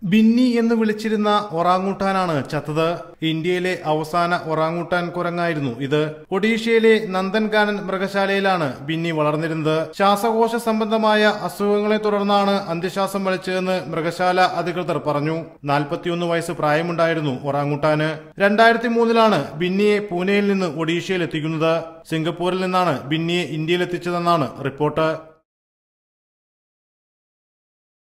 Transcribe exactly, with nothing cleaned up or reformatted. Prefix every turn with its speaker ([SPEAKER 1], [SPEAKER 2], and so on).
[SPEAKER 1] ബിന്നി എന്ന് വിളിച്ചിരുന്ന ഒറാങ്ങൂട്ടാനാണ് ചത്തത്. ഇന്ത്യയിലെ അവസാന ഒറാങ്ങൂട്ടാൻ കുരങ്ങായിരുന്നു ഇത്. ഒഡീഷയിലെ നന്ദൻകാനൻ മൃഗശാലയിലാണ് ബിന്നി വളർന്നിരുന്നത്. ശ്വാസകോശ സംബന്ധമായ അസുഖങ്ങളെ തുടർന്നാണ് അന്ത്യശ്വാസം വലിച്ചതെന്ന് മൃഗശാല അധികൃതർ പറഞ്ഞു. നാൽപ്പത്തിയൊന്ന് വയസ്സ് പ്രായമുണ്ടായിരുന്നു ഒറാങ്ങൂട്ടാന്. രണ്ടായിരത്തി മൂന്നിലാണ് ബിന്നിയെ പൂനെയിൽ നിന്ന് ഒഡീഷയിൽ എത്തിക്കുന്നത്. സിംഗപ്പൂരിൽ നിന്നാണ് ബിന്നിയെ ഇന്ത്യയിൽ എത്തിച്ചതെന്നാണ് റിപ്പോർട്ട്.